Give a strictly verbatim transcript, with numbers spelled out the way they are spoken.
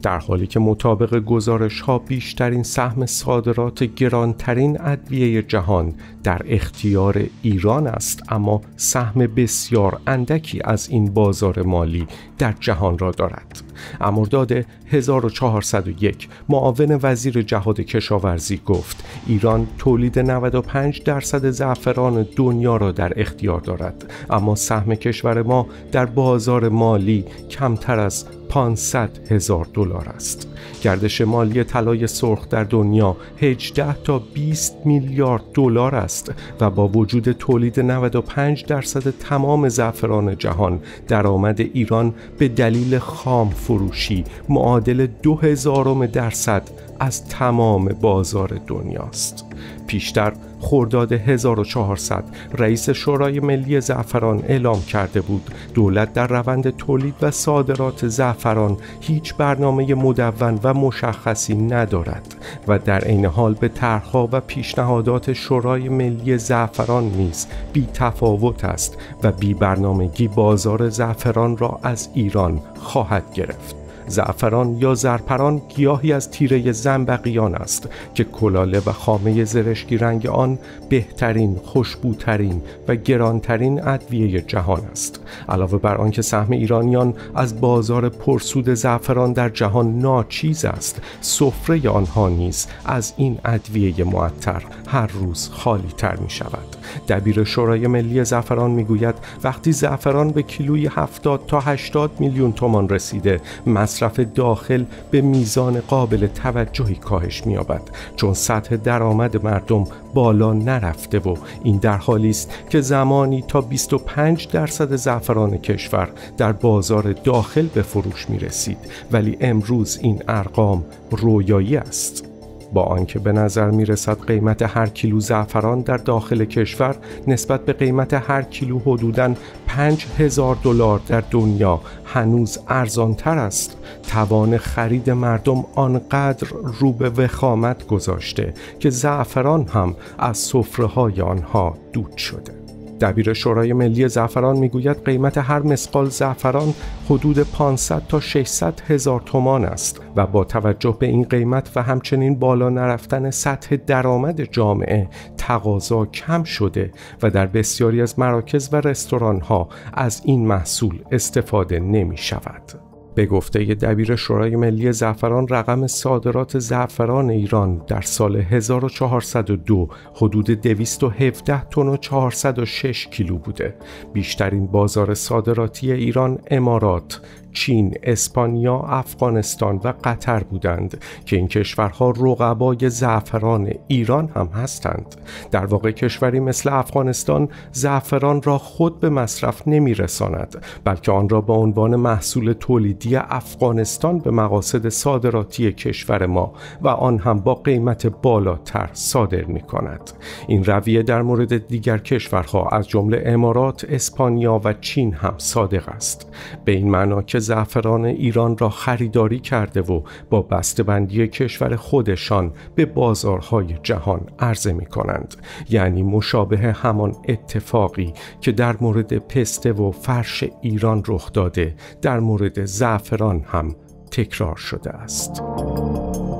در حالی که مطابق گزارش‌ها بیشترین سهم صادرات گرانترین ادویه جهان در اختیار ایران است، اما سهم بسیار اندکی از این بازار مالی در جهان را دارد. مرداد هزار و چهارصد و یک معاون وزیر جهاد کشاورزی گفت ایران تولید نود و پنج درصد زعفران دنیا را در اختیار دارد، اما سهم کشور ما در بازار مالی کمتر از پانصد هزار دلار است. گردش مالی طلای سرخ در دنیا هجده تا بیست میلیارد دلار است و با وجود تولید نود و پنج درصد تمام زعفران جهان، درآمد ایران به دلیل خام فروشی معادل دو هزارم درصد از تمام بازار دنیاست. پیشتر خرداد هزار و چهارصد رئیس شورای ملی زعفران اعلام کرده بود دولت در روند تولید و صادرات زعفران هیچ برنامه مدون و مشخصی ندارد و در عین حال به طرح‌ها و پیشنهادات شورای ملی زعفران نیز بی تفاوت است و بی برنامگی بازار زعفران را از ایران خواهد گرفت. زعفران یا زرپران گیاهی از تیره زنبقیان است که کلاله و خامه زرشکی رنگ آن بهترین، خوشبوترین و گرانترین ادویه جهان است. علاوه بر آنکه سهم ایرانیان از بازار پرسود زعفران در جهان ناچیز است، سفره آنها نیز از این ادویه معطر هر روز خالی تر می شود. دبیر شورای ملی زعفران می گوید وقتی زعفران به کیلوی هفتاد تا هشتاد میلیون تومان رسیده، مصرف داخل به میزان قابل توجهی کاهش می‌یابد، چون سطح درآمد مردم بالا نرفته و این در حالی است که زمانی تا بیست و پنج درصد زعفران کشور در بازار داخل به فروش می‌رسید، ولی امروز این ارقام رویایی است. با آنکه به نظر می رسد قیمت هر کیلو زعفران در داخل کشور نسبت به قیمت هر کیلو حدوداً پنج هزار دلار در دنیا هنوز ارزانتر است، توان خرید مردم آنقدر رو به وخامت گذاشته که زعفران هم از سفره‌های آنها دود شده. دبیر شورای ملی زعفران میگوید قیمت هر مسقال زعفران حدود پانصد تا ششصد هزار تومان است و با توجه به این قیمت و همچنین بالا نرفتن سطح درآمد جامعه تقاضا کم شده و در بسیاری از مراکز و رستوران‌ها از این محصول استفاده نمی شود. به گفته دبیر شورای ملی زعفران رقم صادرات زعفران ایران در سال هزار و چهارصد و دو حدود دویست و هفده تن و چهارصد و شش کیلو بوده. بیشترین بازار صادراتی ایران امارات، چین، اسپانیا، افغانستان و قطر بودند که این کشورها رقبای زعفران ایران هم هستند. در واقع کشوری مثل افغانستان زعفران را خود به مصرف نمی رساند، بلکه آن را به عنوان محصول تولیدی افغانستان به مقاصد صادراتی کشور ما و آن هم با قیمت بالاتر صادر می کند. این رویه در مورد دیگر کشورها از جمله امارات، اسپانیا و چین هم صادق است، به این معنا که زعفران ایران را خریداری کرده و با بسته‌بندی کشور خودشان به بازارهای جهان عرضه می کنند. یعنی مشابه همان اتفاقی که در مورد پسته و فرش ایران رخ داده در مورد زعفران هم تکرار شده است.